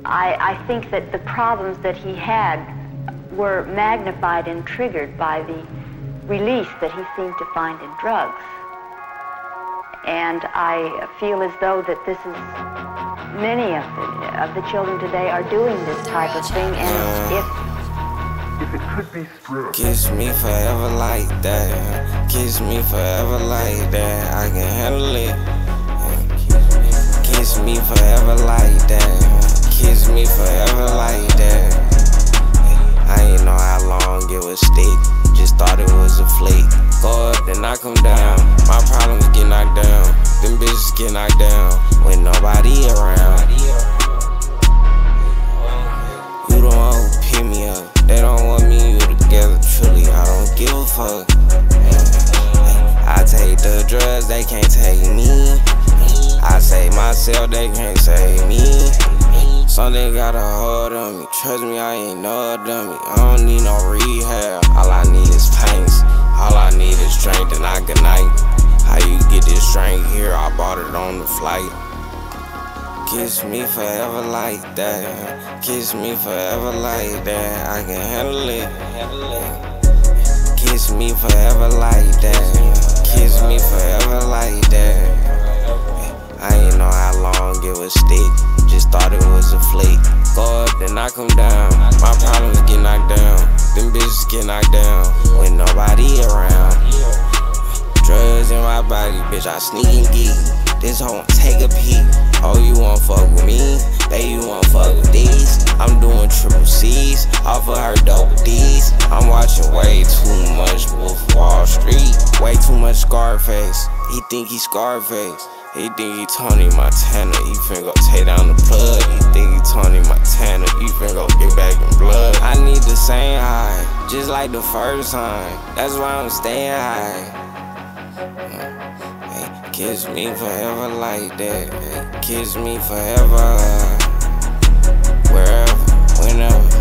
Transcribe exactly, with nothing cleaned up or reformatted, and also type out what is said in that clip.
I, I think that the problems that he had were magnified and triggered by the release that he seemed to find in drugs. And I feel as though that this is, many of the, of the children today are doing this type of thing, and if If it could be true. Kiss me forever like that. Kiss me forever like that. I can handle it. Kiss me forever like that. Kiss me forever like that. I ain't know how long it would stick. Just thought it was a flick. Go up, then I come down. My problems get knocked down. Them bitches get knocked down with nobody around. You the one who pick me up. They don't want me and you together, truly, I don't give a fuck. I take the drugs, they can't take me. I save myself, they can't save me. Something got a hold on me, trust me, I ain't no dummy. I don't need no rehab, all I need is pains. All I need is strength and I good night. How you get this strength here, I bought it on the flight. Kiss me forever like that. Kiss me forever like that. I can handle it. Kiss me forever like that. Kiss me forever like that. I ain't know how long it would stick. Just thought it was a flick. Go up, then I come down. My problems get knocked down. Them bitches get knocked down with nobody around. Drugs in my body, bitch, I sneak and geek. This hoe won't take a peek. Oh, you won't fuck with me? Baby, you won't fuck with these? I'm doing triple C's off of her double D's. I'm watching way too much Wolf Wall Street. Way too much Scarface. He think he Scarface. He think he Tony Montana. He finna go take down the plug. He think he Tony Montana. He finna go get back in blood. I need the same high, just like the first time. That's why I'm staying high. Kiss me forever like that. Kiss me forever. Wherever, whenever.